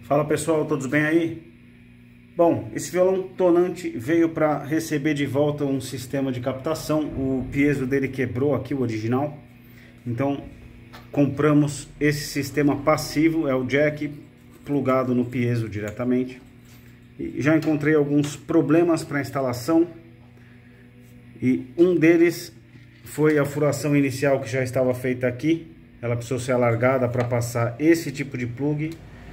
Fala pessoal, todos bem aí? Bom, esse violão tonante veio para receber de volta um sistema de captação. O piezo dele quebrou aqui, o original. Então compramos esse sistema passivo, é o jack plugado no piezo diretamente. E já encontrei alguns problemas para instalação. E um deles foi a furação inicial que já estava feita aqui. Ela precisou ser alargada para passar esse tipo de plug,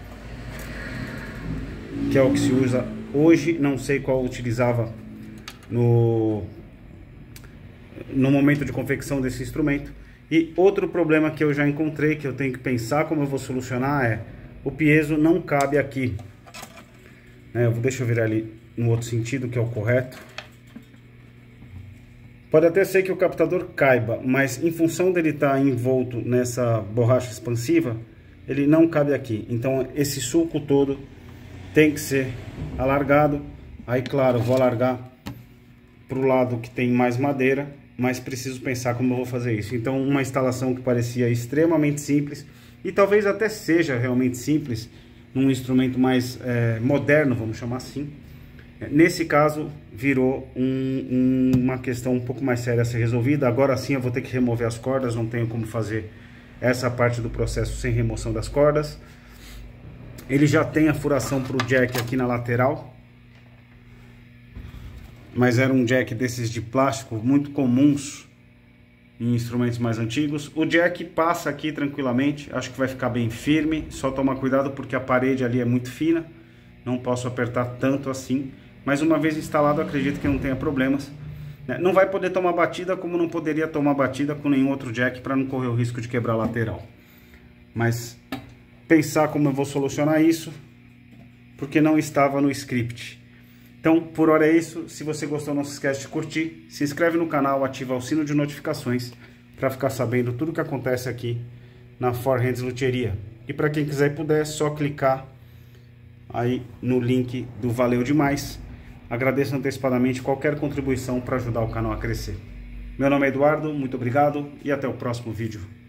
que é o que se usa hoje. Não sei qual utilizava no momento de confecção desse instrumento. E outro problema que eu já encontrei, que eu tenho que pensar como eu vou solucionar, é o piezo não cabe aqui. Deixa eu virar ali no outro sentido, que é o correto. Pode até ser que o captador caiba, mas em função dele estar envolto nessa borracha expansiva, ele não cabe aqui. Então esse sulco todo tem que ser alargado. Aí claro, eu vou alargar para o lado que tem mais madeira, mas preciso pensar como eu vou fazer isso. Então uma instalação que parecia extremamente simples, e talvez até seja realmente simples, num instrumento mais moderno, vamos chamar assim, nesse caso virou uma questão um pouco mais séria a ser resolvida. Agora sim eu vou ter que remover as cordas, não tenho como fazer essa parte do processo sem remoção das cordas. Ele já tem a furação para o jack aqui na lateral, mas era um jack desses de plástico muito comuns em instrumentos mais antigos. O jack passa aqui tranquilamente, acho que vai ficar bem firme, só tomar cuidado porque a parede ali é muito fina, não posso apertar tanto assim, mas uma vez instalado acredito que não tenha problemas. Não vai poder tomar batida, como não poderia tomar batida com nenhum outro jack, para não correr o risco de quebrar a lateral. Mas pensar como eu vou solucionar isso, porque não estava no script. Então, por hora é isso. Se você gostou, não se esquece de curtir, se inscreve no canal, ativa o sino de notificações para ficar sabendo tudo que acontece aqui na Four Hands Luthieria. E para quem quiser e puder, é só clicar aí no link do Valeu Demais. Agradeço antecipadamente qualquer contribuição para ajudar o canal a crescer. Meu nome é Eduardo, muito obrigado e até o próximo vídeo.